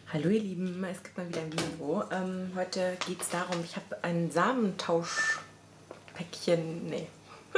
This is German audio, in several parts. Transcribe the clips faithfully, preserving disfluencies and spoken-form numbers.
Hallo ihr Lieben, es gibt mal wieder ein Video. Ähm, heute geht es darum, ich habe ein Samentauschpäckchen, nee.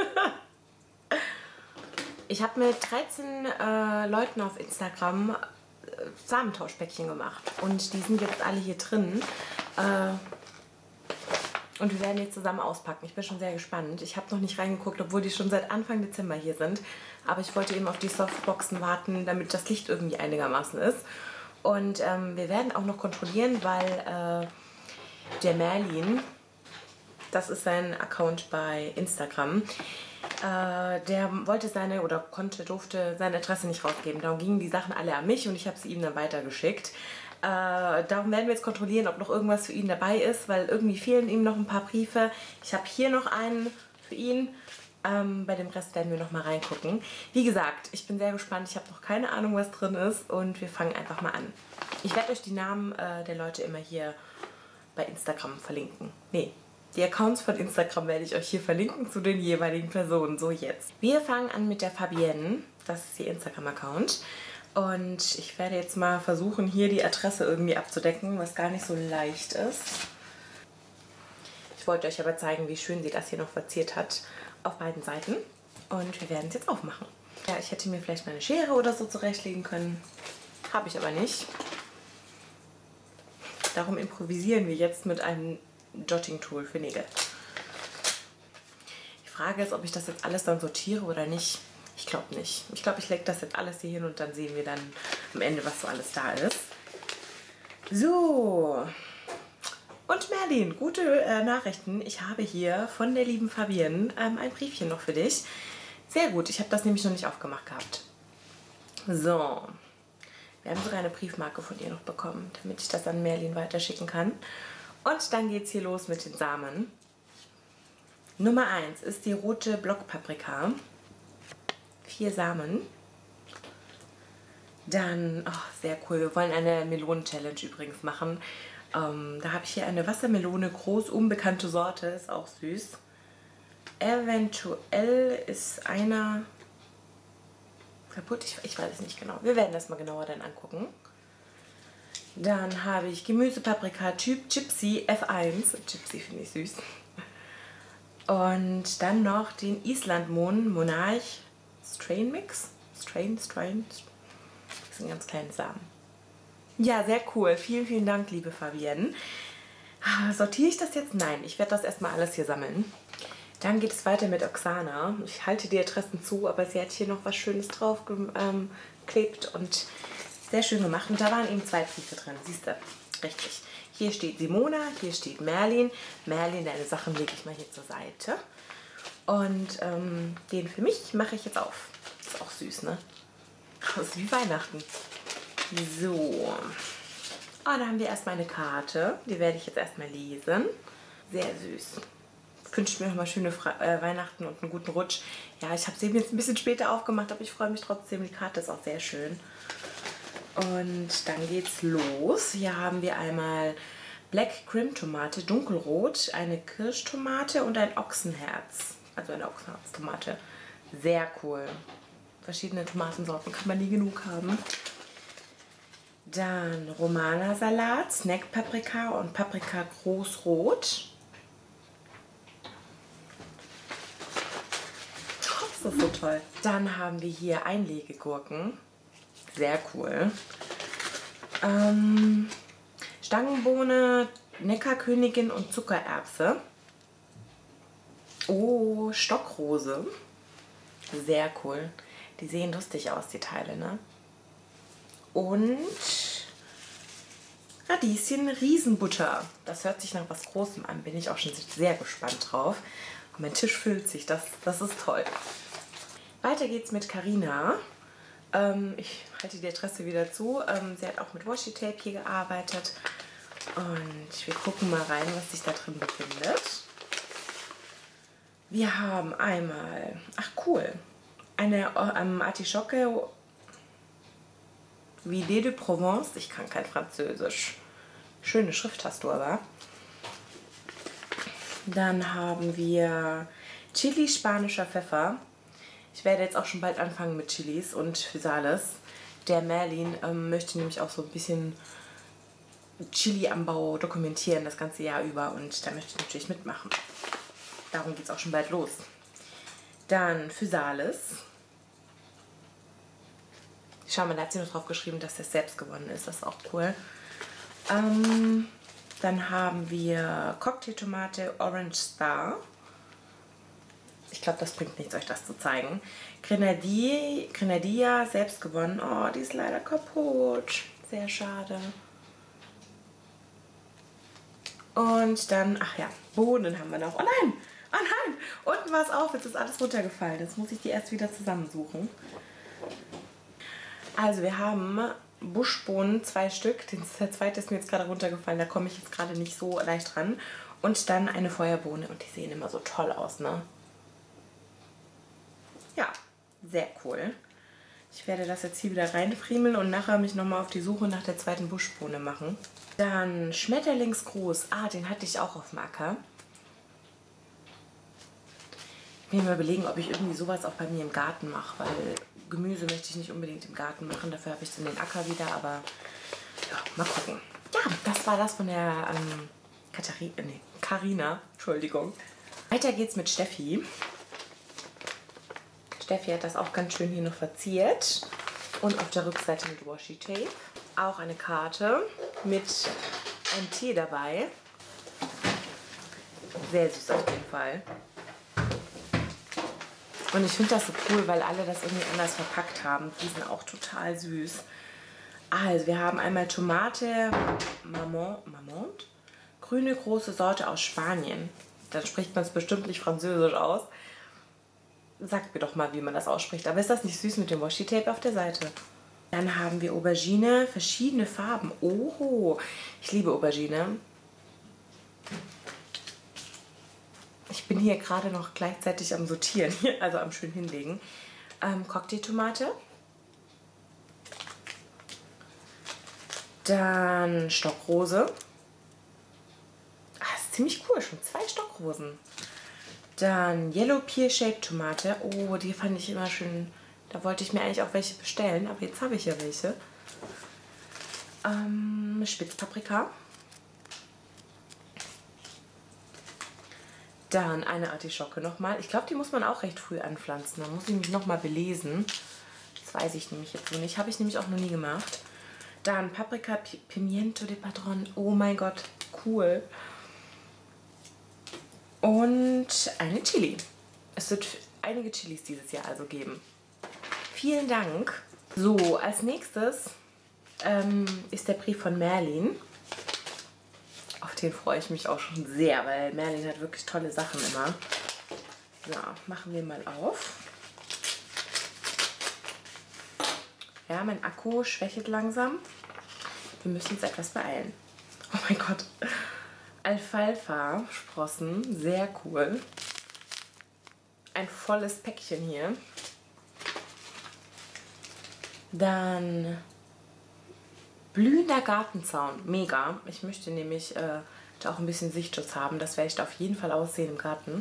Ich habe mit dreizehn äh, Leuten auf Instagram äh, Samentauschpäckchen gemacht und die sind jetzt alle hier drin. Äh, und wir werden jetzt zusammen auspacken. Ich bin schon sehr gespannt. Ich habe noch nicht reingeguckt, obwohl die schon seit Anfang Dezember hier sind. Aber ich wollte eben auf die Softboxen warten, damit das Licht irgendwie einigermaßen ist. Und ähm, wir werden auch noch kontrollieren, weil äh, der Merlin, das ist sein Account bei Instagram, äh, der wollte seine oder konnte, durfte seine Adresse nicht rausgeben. Darum gingen die Sachen alle an mich und ich habe sie ihm dann weitergeschickt. Äh, darum werden wir jetzt kontrollieren, ob noch irgendwas für ihn dabei ist, weil irgendwie fehlen ihm noch ein paar Briefe. Ich habe hier noch einen für ihn. Ähm, bei dem Rest werden wir noch mal reingucken. Wie gesagt, ich bin sehr gespannt. Ich habe noch keine Ahnung, was drin ist und wir fangen einfach mal an. Ich werde euch die Namen äh, der Leute immer hier bei Instagram verlinken. Nee, die Accounts von Instagram werde ich euch hier verlinken zu den jeweiligen Personen. So, jetzt. Wir fangen an mit der Fabienne. Das ist ihr Instagram-Account. Und ich werde jetzt mal versuchen, hier die Adresse irgendwie abzudecken, was gar nicht so leicht ist. Ich wollte euch aber zeigen, wie schön sie das hier noch verziert hat auf beiden Seiten. Und wir werden es jetzt aufmachen. Ja, ich hätte mir vielleicht mal eine Schere oder so zurechtlegen können. Habe ich aber nicht. Darum improvisieren wir jetzt mit einem Jotting-Tool für Nägel. Die Frage ist, ob ich das jetzt alles dann sortiere oder nicht. Ich glaube nicht. Ich glaube, ich lege das jetzt alles hier hin und dann sehen wir dann am Ende, was so alles da ist. So. Und Merlin, gute äh, Nachrichten. Ich habe hier von der lieben Fabienne ähm, ein Briefchen noch für dich. Sehr gut, ich habe das nämlich noch nicht aufgemacht gehabt. So. Wir haben sogar eine Briefmarke von ihr noch bekommen, damit ich das an Merlin weiterschicken kann. Und dann geht es hier los mit den Samen. Nummer eins ist die rote Blockpaprika. Vier Samen. Dann, oh, sehr cool, wir wollen eine Melonen-Challenge übrigens machen. Ähm, da habe ich hier eine Wassermelone, groß, unbekannte Sorte, ist auch süß. Eventuell ist einer kaputt, ich, ich weiß es nicht genau. Wir werden das mal genauer dann angucken. Dann habe ich Gemüsepaprika Typ Gypsy F eins. Gypsy finde ich süß. Und dann noch den Islandmohn Monarch Strain Mix. Strain, Strain. Das sind ganz kleine Samen. Ja, sehr cool. Vielen, vielen Dank, liebe Fabienne. Sortiere ich das jetzt? Nein, ich werde das erstmal alles hier sammeln. Dann geht es weiter mit Oksana. Ich halte die Adressen zu, aber sie hat hier noch was Schönes drauf ähm, geklebt und sehr schön gemacht. Und da waren eben zwei Briefe drin. Siehst du? Richtig. Hier steht Simona, hier steht Merlin. Merlin, deine Sachen lege ich mal hier zur Seite. Und ähm, den für mich mache ich jetzt auf. Ist auch süß, ne? Das ist wie Weihnachten. So. Oh, da haben wir erstmal eine Karte. Die werde ich jetzt erstmal lesen. Sehr süß. Ich wünsche mir noch mal schöne Fra äh, Weihnachten und einen guten Rutsch. Ja, ich habe sie jetzt ein bisschen später aufgemacht, aber ich freue mich trotzdem. Die Karte ist auch sehr schön. Und dann geht's los. Hier haben wir einmal Black Cream Tomate, dunkelrot, eine Kirschtomate und ein Ochsenherz. Also eine Ochsenherztomate. Sehr cool. Verschiedene Tomatensorten kann man nie genug haben. Dann Romana-Salat, Snack-Paprika und Paprika großrot. Oh, das ist so toll. Dann haben wir hier Einlegegurken. Sehr cool. Ähm, Stangenbohne, Neckarkönigin und Zuckererbse. Oh, Stockrose. Sehr cool. Die sehen lustig aus, die Teile, ne? Und Radieschen Riesenbutter. Das hört sich nach was Großem an. Bin ich auch schon sehr gespannt drauf. Und mein Tisch füllt sich. Das, das ist toll. Weiter geht's mit Carina. Ähm, ich halte die Adresse wieder zu. Ähm, sie hat auch mit Washi Tape hier gearbeitet. Und wir gucken mal rein, was sich da drin befindet. Wir haben einmal, ach cool, eine ähm, Artischocke Villée de Provence. Ich kann kein Französisch. Schöne Schrift hast du aber. Dann haben wir Chili spanischer Pfeffer. Ich werde jetzt auch schon bald anfangen mit Chilis und Physalis. Der Merlin ähm, möchte nämlich auch so ein bisschen Chili-Anbau dokumentieren das ganze Jahr über und da möchte ich natürlich mitmachen. Darum geht es auch schon bald los. Dann Physalis. Schau mal, da hat sie noch drauf geschrieben, dass das selbst gewonnen ist. Das ist auch cool. Ähm, dann haben wir Cocktailtomate Orange Star. Ich glaube, das bringt nichts, euch das zu zeigen. Grenadier, Grenadilla, selbst gewonnen. Oh, die ist leider kaputt. Sehr schade. Und dann, ach ja, Bohnen haben wir noch. Oh nein! Oh nein! Unten war es auf, jetzt ist alles runtergefallen. Jetzt muss ich die erst wieder zusammensuchen. Also wir haben Buschbohnen, zwei Stück. Der zweite ist mir jetzt gerade runtergefallen, da komme ich jetzt gerade nicht so leicht ran. Und dann eine Feuerbohne und die sehen immer so toll aus, ne? Ja, sehr cool. Ich werde das jetzt hier wieder reinfriemeln und nachher mich nochmal auf die Suche nach der zweiten Buschbohne machen. Dann Schmetterlingsgruß. Ah, den hatte ich auch auf dem Acker. Ich will mir mal überlegen, ob ich irgendwie sowas auch bei mir im Garten mache, weil Gemüse möchte ich nicht unbedingt im Garten machen. Dafür habe ich dann den Acker wieder, aber ja, mal gucken. Ja, das war das von der ähm, Katharina, nee, Carina, Entschuldigung. Weiter geht's mit Steffi. Steffi hat das auch ganz schön hier noch verziert. Und auf der Rückseite mit Washi Tape. Auch eine Karte mit einem Tee dabei. Sehr süß auf jeden Fall. Und ich finde das so cool, weil alle das irgendwie anders verpackt haben. Die sind auch total süß. Also wir haben einmal Tomate Marmont, Marmont? Grüne große Sorte aus Spanien. Dann spricht man es bestimmt nicht französisch aus. Sagt mir doch mal, wie man das ausspricht. Aber ist das nicht süß mit dem Washi-Tape auf der Seite? Dann haben wir Aubergine, verschiedene Farben. Oh, ich liebe Aubergine. Ich bin hier gerade noch gleichzeitig am Sortieren, also am schön hinlegen. Ähm, Cocktailtomate. Dann Stockrose. Ah, ist ziemlich cool, schon zwei Stockrosen. Dann Yellow Pear Shaped Tomate. Oh, die fand ich immer schön. Da wollte ich mir eigentlich auch welche bestellen, aber jetzt habe ich ja welche. Ähm, Spitzpaprika. Dann eine Artischocke nochmal. Ich glaube, die muss man auch recht früh anpflanzen. Da muss ich mich nochmal belesen. Das weiß ich nämlich jetzt so nicht. Habe ich nämlich auch noch nie gemacht. Dann Paprika Pimiento de Padron. Oh mein Gott, cool. Und eine Chili. Es wird einige Chilis dieses Jahr also geben. Vielen Dank. So, als nächstes ähm, ist der Brief von Merlin. Auf den freue ich mich auch schon sehr, weil Merlin hat wirklich tolle Sachen immer. So, machen wir mal auf. Ja, mein Akku schwächelt langsam. Wir müssen uns etwas beeilen. Oh mein Gott. Alfalfa-Sprossen, sehr cool. Ein volles Päckchen hier. Dann blühender Gartenzaun, mega. Ich möchte nämlich äh, da auch ein bisschen Sichtschutz haben. Das werde ich da auf jeden Fall aussehen im Garten.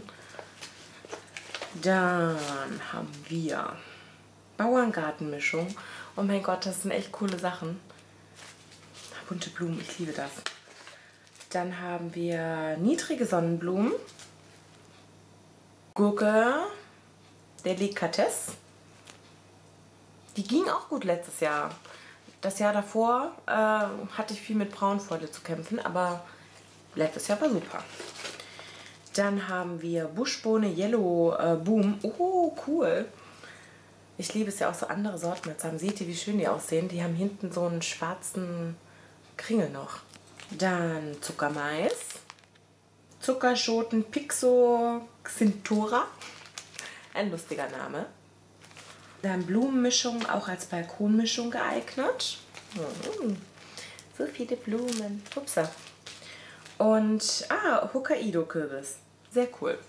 Dann haben wir Bauerngartenmischung. Oh mein Gott, das sind echt coole Sachen. Bunte Blumen, ich liebe das. Dann haben wir niedrige Sonnenblumen. Gurke Delicatesse. Die ging auch gut letztes Jahr. Das Jahr davor äh, hatte ich viel mit Braunfäule zu kämpfen, aber letztes Jahr war super. Dann haben wir Buschbohne Yellow äh, Boom. Oh, cool. Ich liebe es ja auch so andere Sorten zu haben. Seht ihr, wie schön die aussehen? Die haben hinten so einen schwarzen Kringel noch. Dann Zuckermais. Zuckerschoten Pixo Xintora. Ein lustiger Name. Dann Blumenmischung, auch als Balkonmischung geeignet. Oh, so viele Blumen. Upsa. Und, ah, Hokkaido-Kürbis. Sehr cool.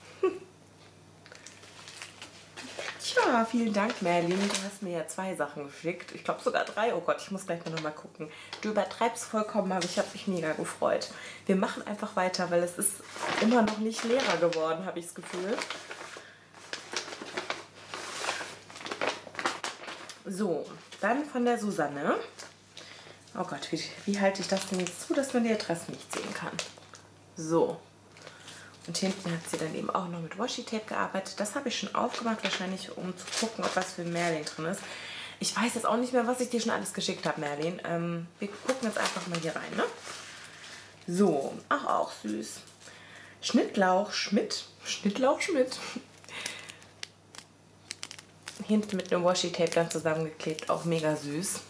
Tja, vielen Dank, Merlin. Du hast mir ja zwei Sachen geschickt. Ich glaube sogar drei. Oh Gott, ich muss gleich noch mal gucken. Du übertreibst vollkommen, aber ich habe mich mega gefreut. Wir machen einfach weiter, weil es ist immer noch nicht leerer geworden, habe ich das Gefühl. So, dann von der Susanne. Oh Gott, wie, wie halte ich das denn jetzt zu, dass man die Adressen nicht sehen kann? So. Und hinten hat sie dann eben auch noch mit Washi-Tape gearbeitet. Das habe ich schon aufgemacht, wahrscheinlich um zu gucken, ob was für Merlin drin ist. Ich weiß jetzt auch nicht mehr, was ich dir schon alles geschickt habe, Merlin. Ähm, wir gucken jetzt einfach mal hier rein, ne? So, ach, auch süß. Schnittlauch Schmidt. Schnittlauch Schmidt. Hinten mit einem Washi-Tape dann zusammengeklebt. Auch mega süß.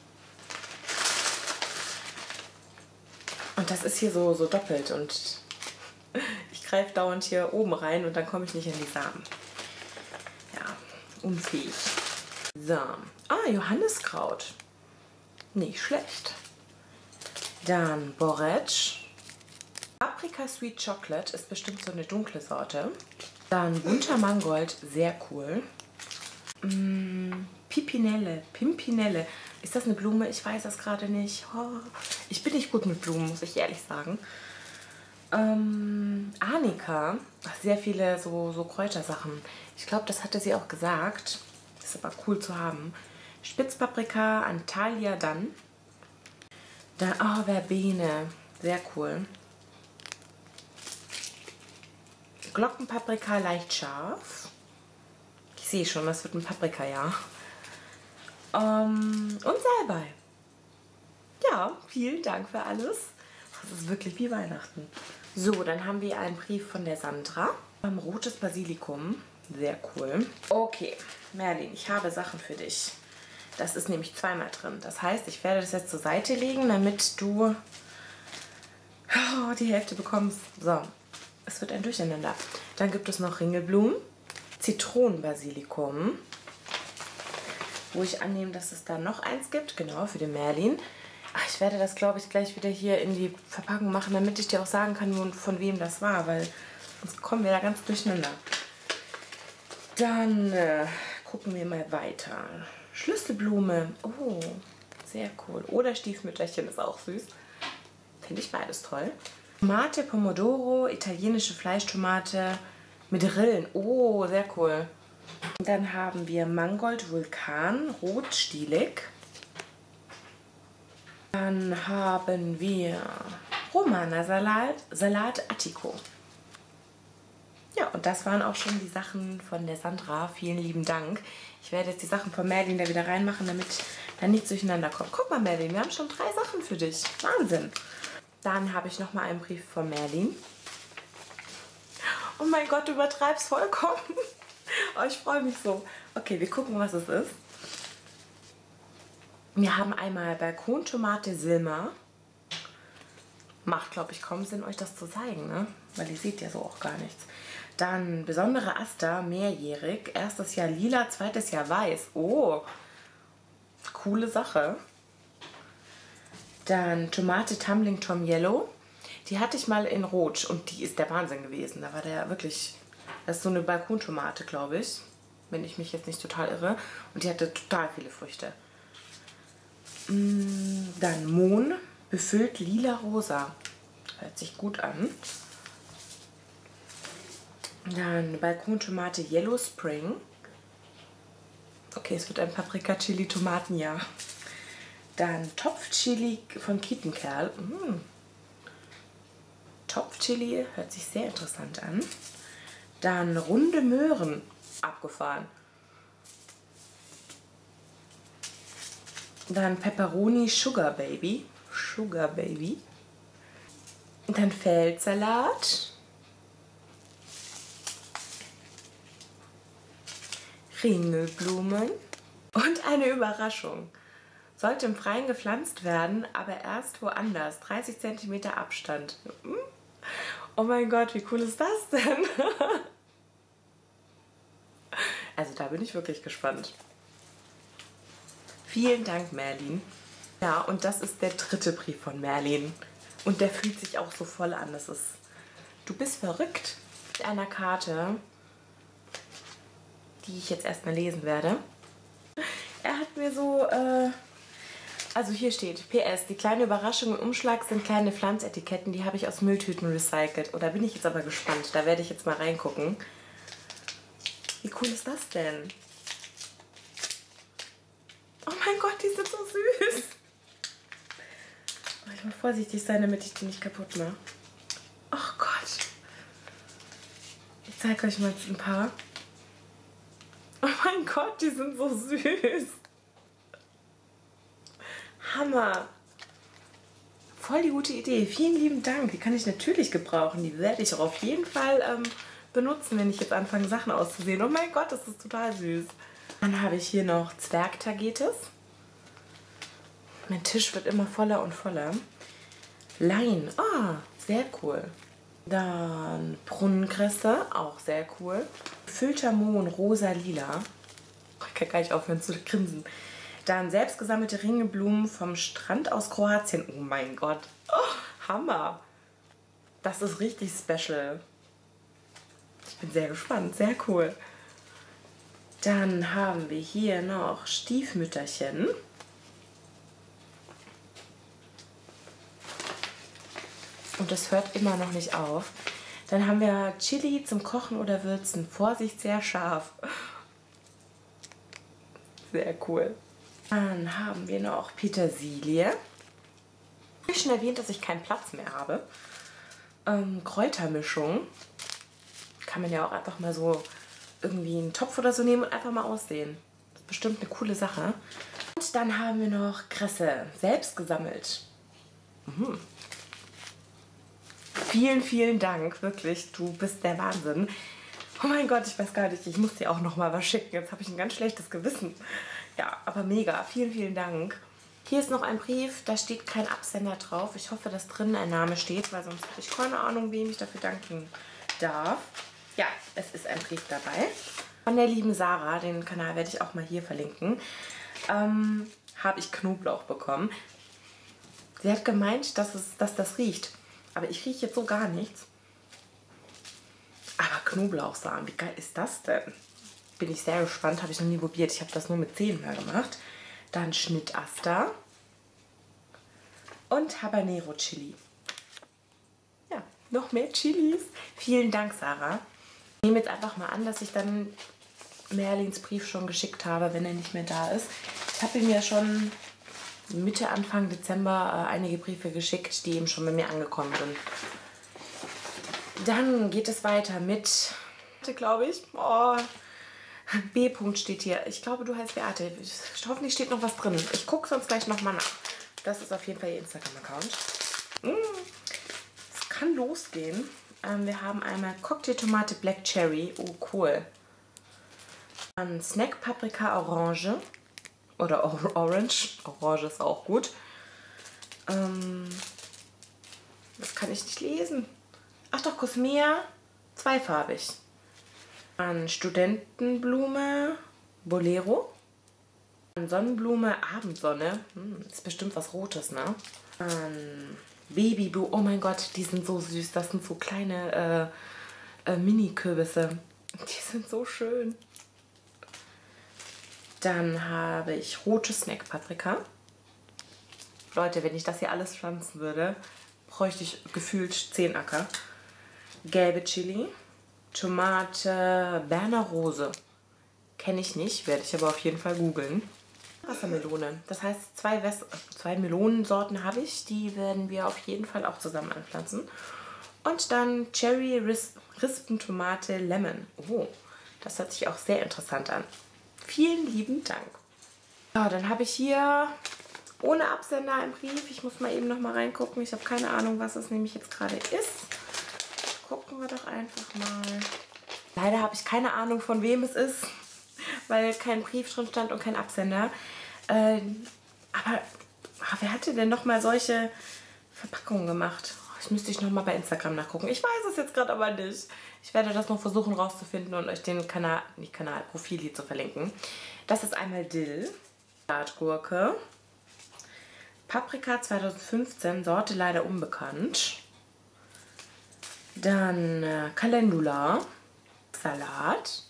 Und das ist hier so, so doppelt. Und ich greife dauernd hier oben rein und dann komme ich nicht in die Samen. Ja, unfähig. So. Ah, Johanniskraut. Nicht schlecht. Dann Borretsch. Paprika Sweet Chocolate ist bestimmt so eine dunkle Sorte. Dann bunter Mangold, sehr cool. Mm, Pipinelle, Pimpinelle. Ist das eine Blume? Ich weiß das gerade nicht. Oh, ich bin nicht gut mit Blumen, muss ich ehrlich sagen. Ähm, Arnika. Sehr viele so, so Kräutersachen. Ich glaube, das hatte sie auch gesagt. Ist aber cool zu haben. Spitzpaprika, Antalya dann. Dann, oh, Verbene. Sehr cool. Glockenpaprika, leicht scharf. Ich sehe schon, das wird ein Paprika, ja. Ähm, und Salbei. Ja, vielen Dank für alles. Das ist wirklich wie Weihnachten. So, dann haben wir einen Brief von der Sandra. Ähm, rotes Basilikum. Sehr cool. Okay, Merlin, ich habe Sachen für dich. Das ist nämlich zweimal drin. Das heißt, ich werde das jetzt zur Seite legen, damit du oh, die Hälfte bekommst. So, es wird ein Durcheinander. Dann gibt es noch Ringelblumen, Zitronenbasilikum, wo ich annehme, dass es da noch eins gibt. Genau, für den Merlin. Ach, ich werde das, glaube ich, gleich wieder hier in die Verpackung machen, damit ich dir auch sagen kann, von wem das war, weil sonst kommen wir da ganz durcheinander. Dann äh, gucken wir mal weiter. Schlüsselblume. Oh, sehr cool. Oder Stiefmütterchen ist auch süß. Finde ich beides toll. Tomate, Pomodoro, italienische Fleischtomate mit Rillen. Oh, sehr cool. Dann haben wir Mangold Vulkan, rotstielig. Dann haben wir Romana Salat, Salat Attico. Ja, und das waren auch schon die Sachen von der Sandra. Vielen lieben Dank. Ich werde jetzt die Sachen von Merlin da wieder reinmachen, damit da nichts durcheinander kommt. Guck mal, Merlin, wir haben schon drei Sachen für dich. Wahnsinn. Dann habe ich noch mal einen Brief von Merlin. Oh mein Gott, du übertreibst vollkommen. Oh, ich freue mich so. Okay, wir gucken, was es ist. Wir haben einmal Balkontomate Silma. Macht, glaube ich, kaum Sinn, euch das zu zeigen, ne? Weil ihr seht ja so auch gar nichts. Dann besondere Aster, mehrjährig. Erstes Jahr lila, zweites Jahr weiß. Oh, coole Sache. Dann Tomate Tumbling Tom Yellow. Die hatte ich mal in Rot und die ist der Wahnsinn gewesen. Da war der wirklich, das ist so eine Balkontomate, glaube ich, wenn ich mich jetzt nicht total irre. Und die hatte total viele Früchte. Dann Mohn, befüllt lila-rosa. Hört sich gut an. Dann Balkontomate Yellow Spring. Okay, es wird ein Paprika-Chili-Tomatenjahr. Dann Topfchili von Kietenkerl. Mm. Topfchili hört sich sehr interessant an. Dann runde Möhren. Abgefahren. Dann Pepperoni Sugar Baby. Sugar Baby. Dann Feldsalat. Ringelblumen. Und eine Überraschung. Sollte im Freien gepflanzt werden, aber erst woanders. dreißig Zentimeter Abstand. Oh mein Gott, wie cool ist das denn? Also da bin ich wirklich gespannt. Vielen Dank, Merlin. Ja, und das ist der dritte Brief von Merlin. Und der fühlt sich auch so voll an. Das ist, du bist verrückt. Mit einer Karte, die ich jetzt erstmal lesen werde. Er hat mir so, äh, also hier steht, P S, die kleine Überraschung im Umschlag sind kleine Pflanzetiketten, die habe ich aus Mülltüten recycelt. Oh, da bin ich jetzt aber gespannt. Da werde ich jetzt mal reingucken. Wie cool ist das denn? Oh mein Gott, die sind so süß. Ich muss vorsichtig sein, damit ich die nicht kaputt mache. Ach Gott. Ich zeige euch mal jetzt ein paar. Oh mein Gott, die sind so süß. Hammer. Voll die gute Idee. Vielen lieben Dank. Die kann ich natürlich gebrauchen. Die werde ich auch auf jeden Fall ähm, benutzen, wenn ich jetzt anfange, Sachen auszusehen. Oh mein Gott, das ist total süß. Dann habe ich hier noch Zwergtagetes. Mein Tisch wird immer voller und voller. Lein. Ah, sehr cool. Dann Brunnenkresse. Auch sehr cool. Gefüllter Mohn, rosa, lila. Ich kann gar nicht aufhören zu grinsen. Dann selbstgesammelte Ringelblumen vom Strand aus Kroatien. Oh mein Gott. Oh, Hammer. Das ist richtig special. Ich bin sehr gespannt. Sehr cool. Dann haben wir hier noch Stiefmütterchen. Und das hört immer noch nicht auf. Dann haben wir Chili zum Kochen oder Würzen. Vorsicht, sehr scharf. Sehr cool. Dann haben wir noch Petersilie. Ich habe schon erwähnt, dass ich keinen Platz mehr habe. Ähm, Kräutermischung. Kann man ja auch einfach mal so irgendwie einen Topf oder so nehmen und einfach mal aussehen. Das ist bestimmt eine coole Sache. Und dann haben wir noch Kresse. Selbst gesammelt. Mhm. Vielen, vielen Dank. Wirklich, du bist der Wahnsinn. Oh mein Gott, ich weiß gar nicht, ich muss dir auch noch mal was schicken. Jetzt habe ich ein ganz schlechtes Gewissen. Ja, aber mega. Vielen, vielen Dank. Hier ist noch ein Brief, da steht kein Absender drauf. Ich hoffe, dass drinnen ein Name steht, weil sonst habe ich keine Ahnung, wem ich dafür danken darf. Ja, es ist ein Brief dabei. Von der lieben Sarah, den Kanal werde ich auch mal hier verlinken, ähm, habe ich Knoblauch bekommen. Sie hat gemeint, dass, es, dass das riecht. Aber ich rieche jetzt so gar nichts. Aber Knoblauchsamen, wie geil ist das denn? Bin ich sehr gespannt, habe ich noch nie probiert. Ich habe das nur mit Zehen mal gemacht. Dann Schnittaster und Habanero Chili. Ja, noch mehr Chilis. Vielen Dank, Sarah. Ich nehme jetzt einfach mal an, dass ich dann Merlins Brief schon geschickt habe, wenn er nicht mehr da ist. Ich habe ihm ja schon Mitte, Anfang Dezember äh, einige Briefe geschickt, die eben schon bei mir angekommen sind. Dann geht es weiter mit, glaube ich, oh, B. -Punkt steht hier. Ich glaube, du heißt Beate. Hoffentlich steht noch was drin. Ich gucke sonst gleich nochmal nach. Das ist auf jeden Fall ihr Instagram-Account. Es kann losgehen. Ähm, wir haben einmal Cocktailtomate Black Cherry. Oh, cool. Dann Snack Paprika Orange. Oder Or Orange. Orange ist auch gut. Ähm, das kann ich nicht lesen. Ach doch, Cosmea. Zweifarbig. Dann Studentenblume, Bolero. Dann Sonnenblume, Abendsonne. Hm, ist bestimmt was Rotes, ne? Dann Babyblume. Oh mein Gott, die sind so süß. Das sind so kleine äh, äh, Mini-Kürbisse. Die sind so schön. Dann habe ich rote Snack-Paprika. Leute, wenn ich das hier alles pflanzen würde, bräuchte ich gefühlt zehn Acker. Gelbe Chili. Tomate Berner Rose. Kenne ich nicht, werde ich aber auf jeden Fall googeln. Wassermelone. Das heißt, zwei, Wes zwei Melonensorten habe ich. Die werden wir auf jeden Fall auch zusammen anpflanzen. Und dann Cherry Ris Rispentomate Lemon. Oh, das hört sich auch sehr interessant an. Vielen lieben Dank. Ja, dann habe ich hier ohne Absender einen Brief. Ich muss mal eben noch mal reingucken. Ich habe keine Ahnung, was es nämlich jetzt gerade ist. Gucken wir doch einfach mal. Leider habe ich keine Ahnung, von wem es ist, weil kein Brief drin stand und kein Absender. Ähm, aber ach, wer hatte denn noch mal solche Verpackungen gemacht? Das müsste ich noch mal bei Instagram nachgucken. Ich weiß es jetzt gerade aber nicht. Ich werde das noch versuchen rauszufinden und euch den Kanal, nicht Kanal, Profil hier zu verlinken. Das ist einmal Dill, Salatgurke, Paprika zweitausendfünfzehn, Sorte leider unbekannt. Dann äh, Calendula, Salat,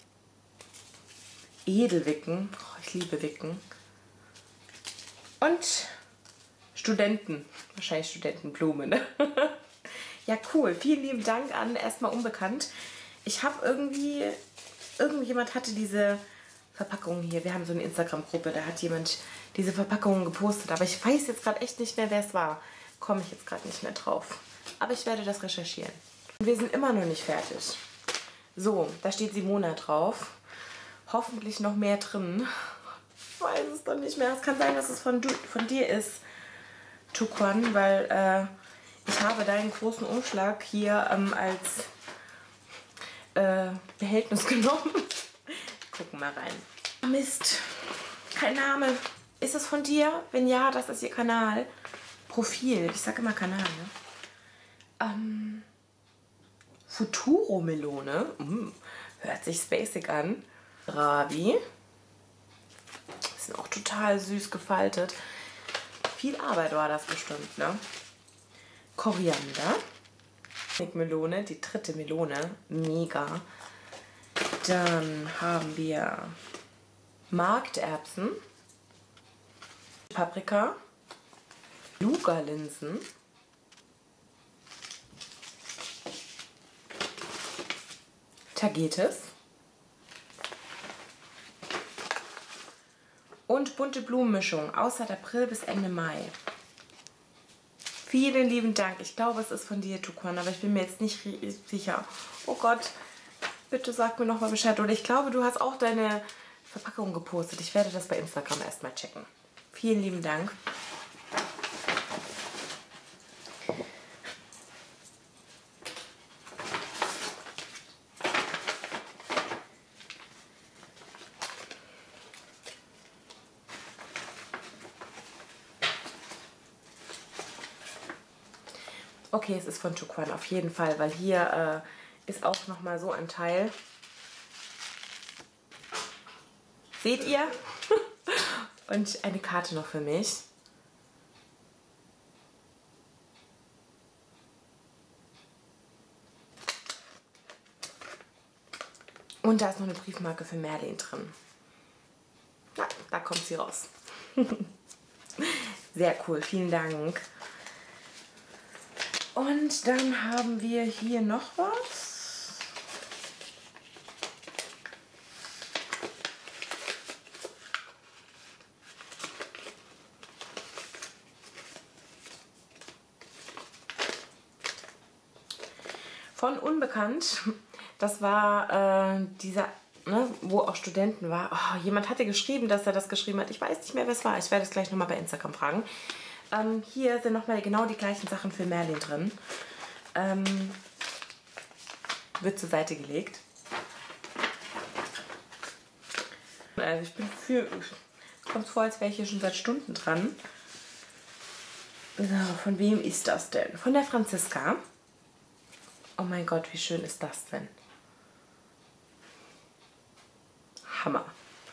Edelwicken, oh, ich liebe Wicken, und Studenten, wahrscheinlich Studentenblume, ne? Ja, cool, vielen lieben Dank an erstmal unbekannt. Ich habe irgendwie, irgendjemand hatte diese Verpackungen hier, wir haben so eine Instagram-Gruppe, da hat jemand diese Verpackungen gepostet, aber ich weiß jetzt gerade echt nicht mehr, wer es war. komme ich jetzt gerade nicht mehr drauf. Aber ich werde das recherchieren. Wir sind immer noch nicht fertig. So, da steht Simona drauf. Hoffentlich noch mehr drin. Ich weiß es doch nicht mehr. Es kann sein, dass es von, du, von dir ist, Tukan, weil äh, ich habe deinen großen Umschlag hier ähm, als äh, Behältnis genommen. Gucken mal rein. Mist. Kein Name. Ist es von dir? Wenn ja, das ist ihr Kanal. Profil. Ich sage immer Kanal, ne? Ähm, Futuro-Melone. Mm, hört sich spacig an. Ravi. Die sind auch total süß gefaltet. Viel Arbeit war das bestimmt, ne? Koriander. Melone, die dritte Melone. Mega. Dann haben wir Markterbsen. Paprika. Luga-Linsen. Tagetes. Und bunte Blumenmischung, außer April bis Ende Mai. Vielen lieben Dank. Ich glaube, es ist von dir, Tukan, aber ich bin mir jetzt nicht sicher. Oh Gott, bitte sag mir nochmal Bescheid. Oder ich glaube, du hast auch deine Verpackung gepostet. Ich werde das bei Instagram erstmal checken. Vielen lieben Dank. Okay, es ist von Tukan auf jeden Fall, weil hier äh, ist auch noch mal so ein Teil. Seht ihr? Und eine Karte noch für mich. Und da ist noch eine Briefmarke für Merlin drin. Ja, da kommt sie raus. Sehr cool, vielen Dank. Und dann haben wir hier noch was. Von Unbekannt. Das war äh, dieser, ne, wo auch Studenten war. Oh, jemand hatte geschrieben, dass er das geschrieben hat. Ich weiß nicht mehr, wer es war. Ich werde es gleich nochmal bei Instagram fragen. Ähm, hier sind nochmal genau die gleichen Sachen für Merlin drin. Ähm, wird zur Seite gelegt. Also ich bin für... Kommt vor, als wäre ich hier schon seit Stunden dran. So, von wem ist das denn? Von der Franziska. Oh mein Gott, wie schön ist das denn? Hammer.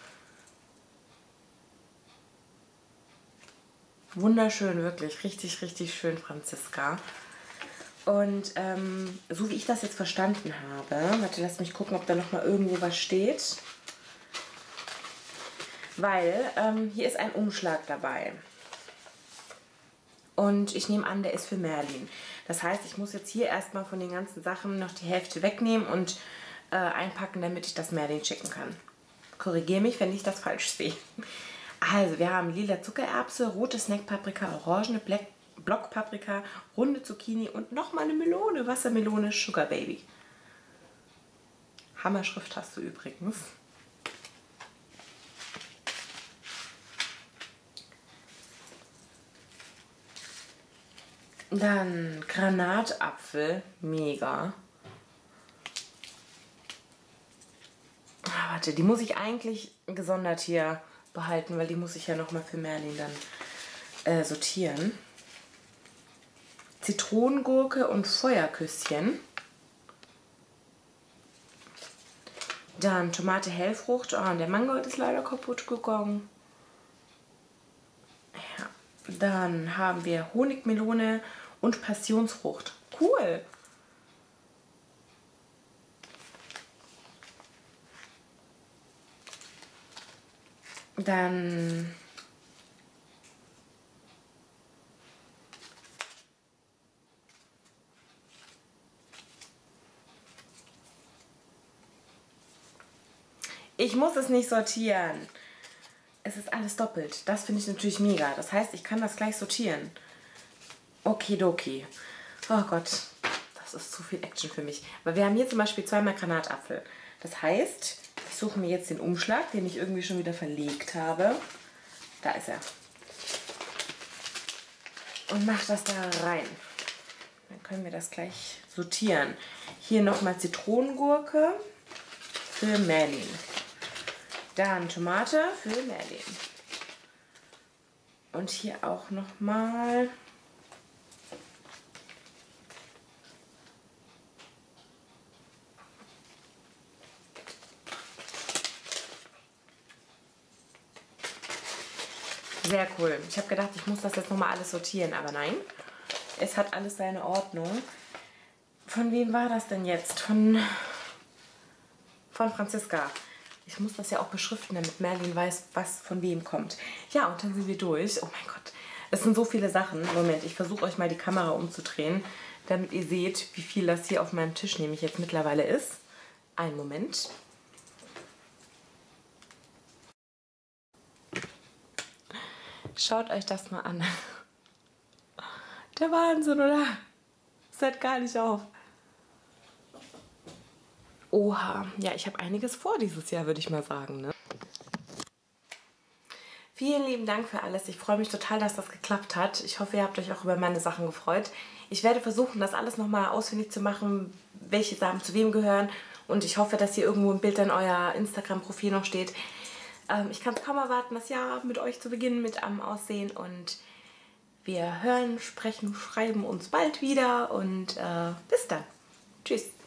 Wunderschön, wirklich. Richtig, richtig schön, Franziska. Und ähm, so wie ich das jetzt verstanden habe, warte, lass mich gucken, ob da noch mal irgendwo was steht. Weil ähm, hier ist ein Umschlag dabei. Und ich nehme an, der ist für Merlin. Das heißt, ich muss jetzt hier erstmal von den ganzen Sachen noch die Hälfte wegnehmen und äh, einpacken, damit ich das Merlin schicken kann. Korrigiere mich, wenn ich das falsch sehe. Also, wir haben lila Zuckererbse, rote Snackpaprika, orangene Black Blockpaprika, runde Zucchini und nochmal eine Melone, Wassermelone, Sugar Baby. Hammer-Schrift hast du übrigens. Dann Granatapfel, mega. Ah, warte, die muss ich eigentlich gesondert hier behalten, weil die muss ich ja nochmal für Merlin dann äh, sortieren. Zitronengurke und Feuerküsschen. Dann Tomate Hellfrucht. Oh, und der Mango ist leider kaputt gegangen. Ja. Dann haben wir Honigmelone und Passionsfrucht. Cool. Dann ich muss es nicht sortieren. Es ist alles doppelt. Das finde ich natürlich mega. Das heißt, ich kann das gleich sortieren. Okidoki. Oh Gott, das ist zu viel Action für mich. Weil wir haben hier zum Beispiel zweimal Granatapfel. Das heißt, ich suche mir jetzt den Umschlag, den ich irgendwie schon wieder verlegt habe. Da ist er. Und mache das da rein. Dann können wir das gleich sortieren. Hier nochmal Zitronengurke für Merlin. Dann Tomate für Merlin. Und hier auch nochmal sehr cool. Ich habe gedacht, ich muss das jetzt nochmal alles sortieren, aber nein. Es hat alles seine Ordnung. Von wem war das denn jetzt? Von, von Franziska. Ich muss das ja auch beschriften, damit Merlin weiß, was von wem kommt. Ja, und dann sind wir durch. Oh mein Gott. Es sind so viele Sachen. Moment, ich versuche euch mal die Kamera umzudrehen, damit ihr seht, wie viel das hier auf meinem Tisch nämlich jetzt mittlerweile ist. Einen Moment. Schaut euch das mal an. Der Wahnsinn, oder? Das hört gar nicht auf. Oha. Ja, ich habe einiges vor dieses Jahr, würde ich mal sagen, ne? Vielen lieben Dank für alles. Ich freue mich total, dass das geklappt hat. Ich hoffe, ihr habt euch auch über meine Sachen gefreut. Ich werde versuchen, das alles nochmal ausfindig zu machen, welche Sachen zu wem gehören. Und ich hoffe, dass hier irgendwo ein Bild in euer Instagram-Profil noch steht. Ähm, ich kann es kaum erwarten, das Jahr mit euch zu beginnen, mit am Aussehen. Und wir hören, sprechen, schreiben uns bald wieder. Und äh, bis dann. Tschüss.